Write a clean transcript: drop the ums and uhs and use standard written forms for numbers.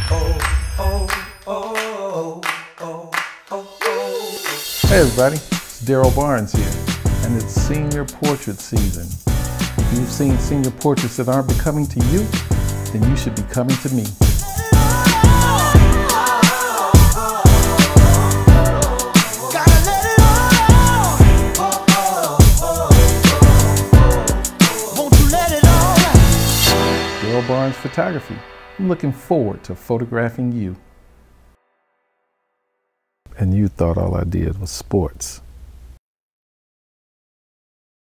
Hey everybody, it's Derryl Barnes here, and it's senior portrait season. If you've seen senior portraits that aren't becoming to you, then you should be coming to me. Derryl Barnes Photography. I'm looking forward to photographing you. And you thought all I did was sports.